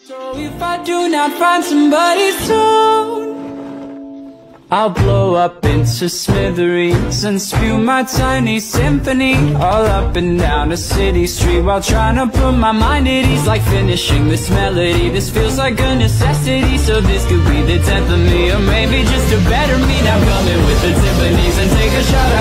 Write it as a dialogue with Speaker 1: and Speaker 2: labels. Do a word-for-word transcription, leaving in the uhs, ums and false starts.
Speaker 1: So if I do not find somebody soon, I'll blow up into smithereens and spew my tiny symphony all up and down a city street, while trying to put my mind at ease, like finishing this melody. This feels like a necessity, so this could be the tenth of me, or maybe just a better me. Now coming with the Tiffany's and take a shot